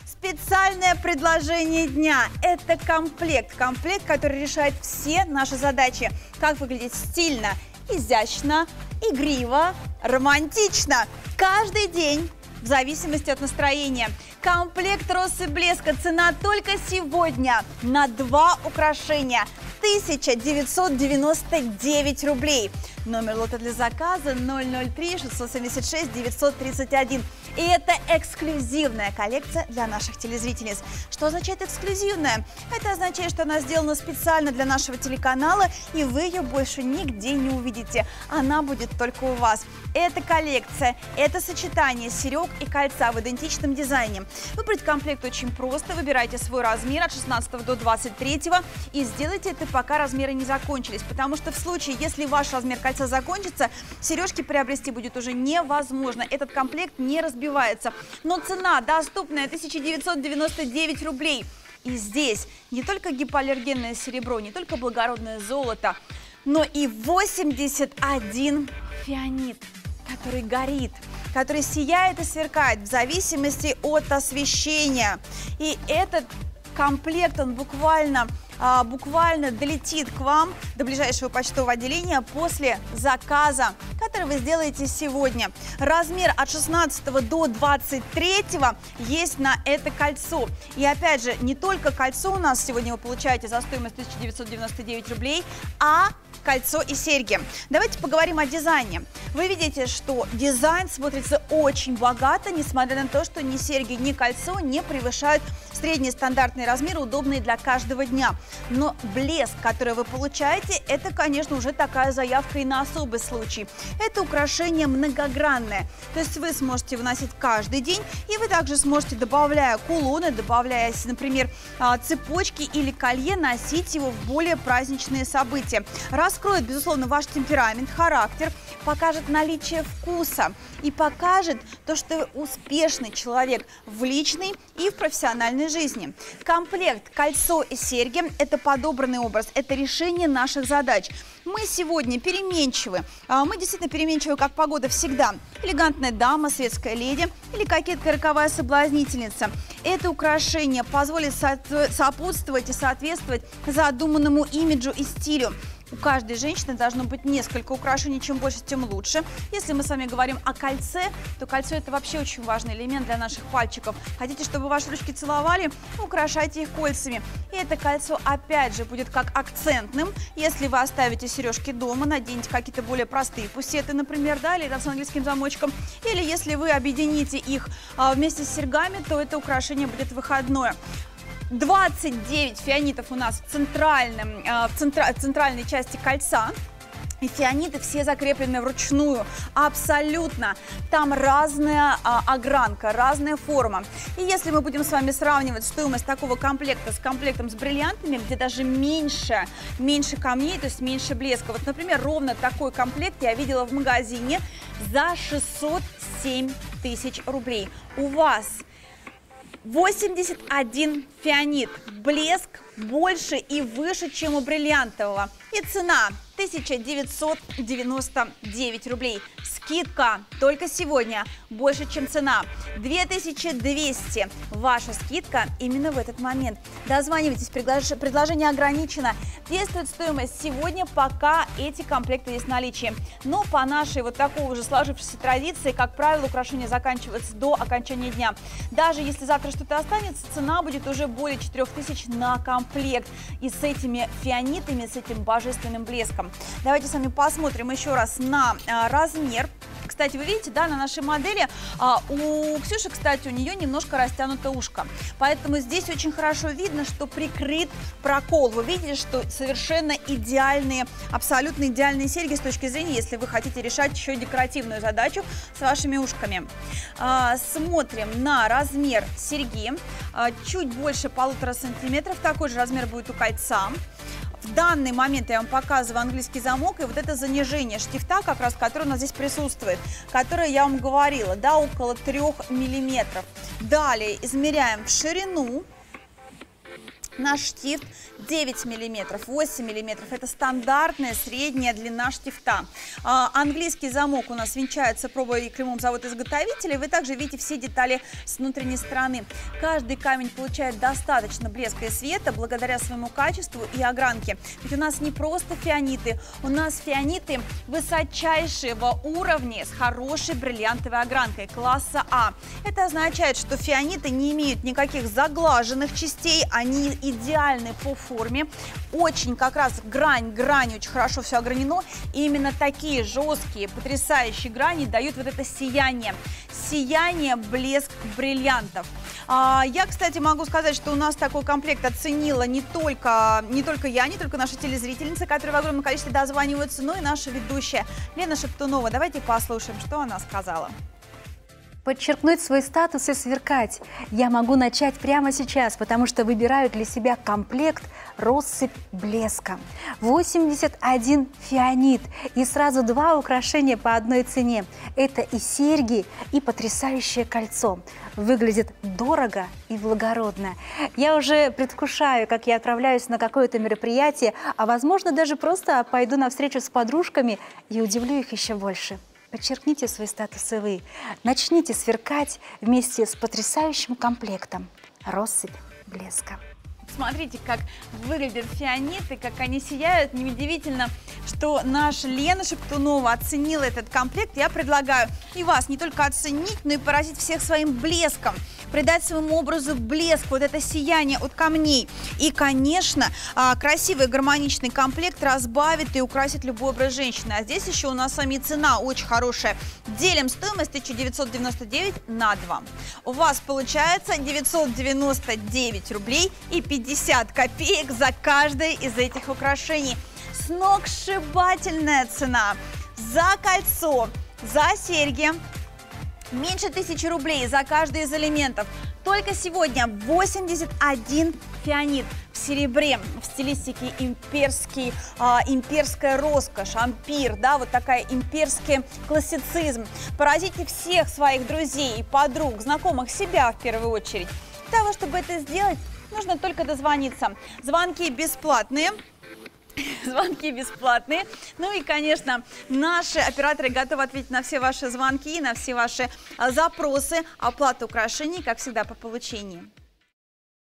Специальное предложение дня – это комплект, который решает все наши задачи. Как выглядеть стильно, изящно, игриво, романтично. Каждый день, в зависимости от настроения. Комплект Россы Блеска. Цена только сегодня на 2 украшения. 1999 рублей. Номер лота для заказа 003 676 931. И это эксклюзивная коллекция для наших телезрительниц. Что означает эксклюзивная? Это означает, что она сделана специально для нашего телеканала, и вы ее больше нигде не увидите. Она будет только у вас. Эта коллекция, это сочетание серег и кольца в идентичном дизайне. Выбрать комплект очень просто. Выбирайте свой размер от 16 до 23 и сделайте это, пока размеры не закончились. Потому что в случае, если ваш размер кольца закончится, сережки приобрести будет уже невозможно. Этот комплект не разбивается. Но цена доступная 1999 рублей. И здесь не только гипоаллергенное серебро, не только благородное золото, но и 81 фианит, который горит, который сияет и сверкает в зависимости от освещения. И этот комплект, он буквально долетит к вам до ближайшего почтового отделения после заказа, который вы сделаете сегодня. Размер от 16 до 23 есть на это кольцо. И опять же, не только кольцо у нас сегодня вы получаете за стоимость 1999 рублей, а кольцо и серьги. Давайте поговорим о дизайне. Вы видите, что дизайн смотрится очень богато, несмотря на то, что ни серьги, ни кольцо не превышают средние стандартные размеры, удобные для каждого дня. Но блеск, который вы получаете, это, конечно, уже такая заявка и на особый случай. Это украшение многогранное, то есть вы сможете выносить каждый день, и вы также сможете, добавляя кулоны, добавляя, например, цепочки или колье, носить его в более праздничные события. Раскроет, безусловно, ваш темперамент, характер, покажет наличие вкуса и покажет то, что вы успешный человек в личной и в профессиональной жизни. Комплект кольцо и серьги – это подобранный образ, это решение наших задач. Мы сегодня переменчивы, мы действительно переменчивы, как погода всегда. Элегантная дама, светская леди или кокетка, роковая соблазнительница. Это украшение позволит сопутствовать и соответствовать задуманному имиджу и стилю. У каждой женщины должно быть несколько украшений, чем больше, тем лучше. Если мы с вами говорим о кольце, то кольцо – это вообще очень важный элемент для наших пальчиков. Хотите, чтобы ваши ручки целовали? Украшайте их кольцами. И это кольцо, опять же, будет как акцентным. Если вы оставите сережки дома, наденете какие-то более простые пусеты, например, да, или с английским замочком. Или если вы объедините их вместе с серьгами, то это украшение будет выходное. 29 фианитов у нас в центральной части кольца. И фианиты все закреплены вручную, абсолютно. Там разная огранка, разная форма. И если мы будем с вами сравнивать стоимость такого комплекта с комплектом с бриллиантами, где даже меньше камней, то есть меньше блеска. Вот, например, ровно такой комплект я видела в магазине за 607 тысяч рублей. У вас 81 фианит, блеск больше и выше, чем у бриллиантового. И цена 1999 рублей. Скидка только сегодня больше, чем цена. 2200. Ваша скидка именно в этот момент. Дозванивайтесь, предложение ограничено. Действует стоимость сегодня, пока эти комплекты есть в наличии. Но по нашей вот такой уже сложившейся традиции, как правило, украшения заканчиваются до окончания дня. Даже если завтра что-то останется, цена будет уже более 4000 на комплект. И с этими фианитами, с этим божественным блеском. Давайте с вами посмотрим еще раз на размер. Кстати, вы видите, да, на нашей модели у Ксюши, кстати, у нее немножко растянуто ушко. Поэтому здесь очень хорошо видно, что прикрыт прокол. Вы видите, что совершенно идеальные, абсолютно идеальные серьги с точки зрения, если вы хотите решать еще декоративную задачу с вашими ушками. Смотрим на размер серьги. Чуть больше 1,5 сантиметров. Такой же размер будет у кольца. В данный момент я вам показываю английский замок и вот это занижение штифта, как раз, которое у нас здесь присутствует, которое я вам говорила, да, около 3 миллиметров. Далее измеряем в ширину. Наш штифт 9 мм, 8 мм. Это стандартная средняя длина штифта. Английский замок у нас венчается пробой и клеймом завода-изготовителя. Вы также видите все детали с внутренней стороны. Каждый камень получает достаточно блеска и света благодаря своему качеству и огранке. Ведь у нас не просто фианиты, у нас фианиты высочайшего уровня с хорошей бриллиантовой огранкой класса А. Это означает, что фианиты не имеют никаких заглаженных частей, они идеальны по форме, очень как раз грань очень хорошо все огранено, и именно такие жесткие, потрясающие грани дают вот это сияние, блеск бриллиантов. Я, кстати, могу сказать, что у нас такой комплект оценила не только я, не только наши телезрительницы, которые в огромном количестве дозваниваются, но и наша ведущая Лена Шептунова. Давайте послушаем, что она сказала. Подчеркнуть свой статус и сверкать я могу начать прямо сейчас, потому что выбираю для себя комплект «Россыпь блеска». 81 фианит и сразу 2 украшения по одной цене. Это и серьги, и потрясающее кольцо. Выглядит дорого и благородно. Я уже предвкушаю, как я отправляюсь на какое-то мероприятие, а возможно даже просто пойду на встречу с подружками и удивлю их еще больше. Подчеркните свой статус и вы. Начните сверкать вместе с потрясающим комплектом «Россыпь блеска». Смотрите, как выглядят фианиты, как они сияют. Неудивительно, что наша Лена Шептунова оценила этот комплект. Я предлагаю и вас не только оценить, но и поразить всех своим блеском, придать своему образу блеск, вот это сияние от камней. И, конечно, красивый гармоничный комплект разбавит и украсит любой образ женщины. А здесь еще у нас с вами цена очень хорошая. Делим стоимость 1999 на 2. У вас получается 999 рублей и 50 копеек за каждое из этих украшений. Сногсшибательная цена за кольцо, за серьги. Меньше 1000 рублей за каждый из элементов. Только сегодня 81 фианит в серебре, в стилистике имперская роскошь, ампир, да, вот такая имперский классицизм. Поразите всех своих друзей, подруг, знакомых, себя в первую очередь. Для того, чтобы это сделать, нужно только дозвониться. Звонки бесплатные. Ну и, конечно, наши операторы готовы ответить на все ваши звонки, на все ваши запросы. Оплата украшений, как всегда, по получении.